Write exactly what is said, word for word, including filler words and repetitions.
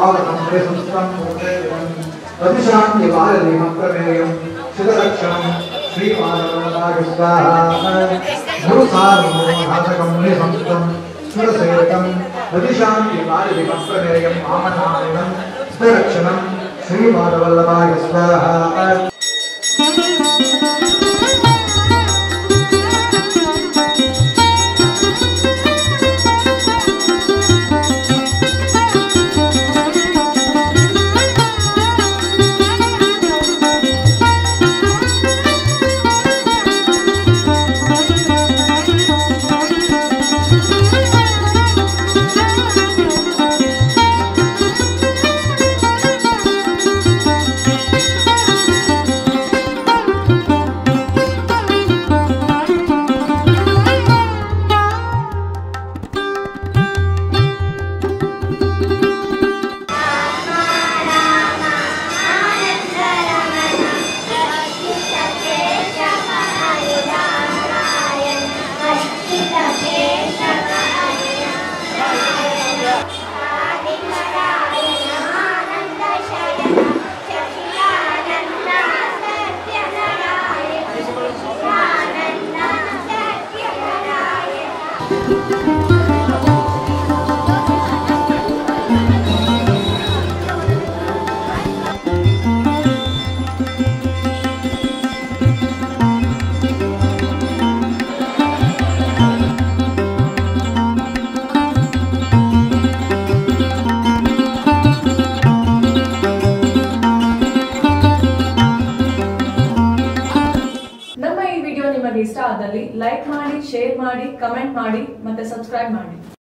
पावकं संस्कृतं प्रतिशान्ति वारधि मन्त्रमेयं शिवरक्षणं श्रीमाधवनागस्वाहा गुरुसार्वभौमघातकं मुनिसंस्कृतं सुरसेवकं प्रतिशान्ति वारधि मन्त्रमेयं वामनारायणं शिवरक्षणं श्रीमाधवल्लभागस्वाहा। ನಮ್ಮ ಈ ವಿಡಿಯೋ ನಿಮಗೆ ಇಷ್ಟ ಆದಲ್ಲಿ ಲೈಕ್ ಮಾಡಿ, ಶೇರ್ ಮಾಡಿ, ಕಮೆಂಟ್ ಮಾಡಿ ಮತ್ತೆ ಸಬ್ಸ್ಕ್ರೈಬ್ ಮಾಡಿ।